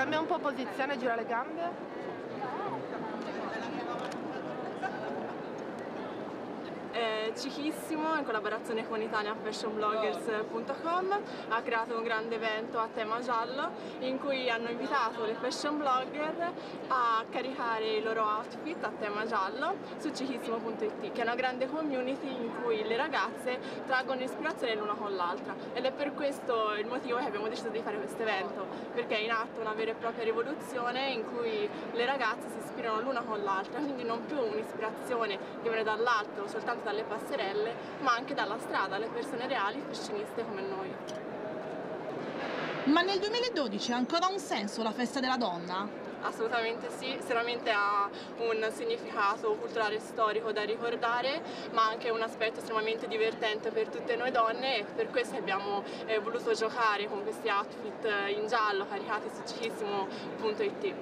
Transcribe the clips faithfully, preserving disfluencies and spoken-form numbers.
Cambia un po' posizione, gira le gambe. È Cichissimo, in collaborazione con Italian Fashion Bloggers punto com, ha creato un grande evento a tema giallo in cui hanno invitato le fashion blogger a caricare i loro outfit a tema giallo su cichissimo punto it, che è una grande community in cui le ragazze traggono ispirazione l'una con l'altra, ed è per questo il motivo che abbiamo deciso di fare questo evento, perché è in atto una vera e propria rivoluzione in cui le ragazze si ispirano l'una con l'altra, quindi non più un'ispirazione che viene dall'alto, soltanto dalle passerelle, ma anche dalla strada, le persone reali, fashioniste come noi. Ma nel duemiladodici ha ancora un senso la festa della donna? Assolutamente sì, sicuramente ha un significato culturale e storico da ricordare, ma anche un aspetto estremamente divertente per tutte noi donne, e per questo abbiamo eh, voluto giocare con questi outfit in giallo caricati su cichissimo punto it.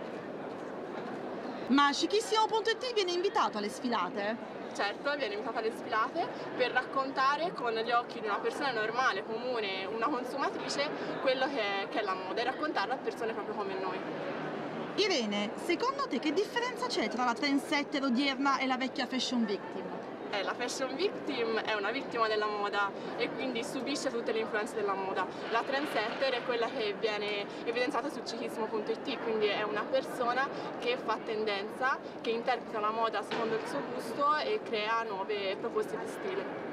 Ma cichissimo punto it viene invitato alle sfilate? Certo, viene invitata alle sfilate per raccontare con gli occhi di una persona normale, comune, una consumatrice, quello che è, che è la moda, e raccontarla a persone proprio come noi. Irene, secondo te che differenza c'è tra la trendsetter odierna e la vecchia fashion victim? Eh, la fashion victim è una vittima della moda e quindi subisce tutte le influenze della moda. La trendsetter è quella che viene evidenziata su cichissimo punto it, quindi è una persona che fa tendenza, che interpreta la moda secondo il suo gusto e crea nuove proposte di stile.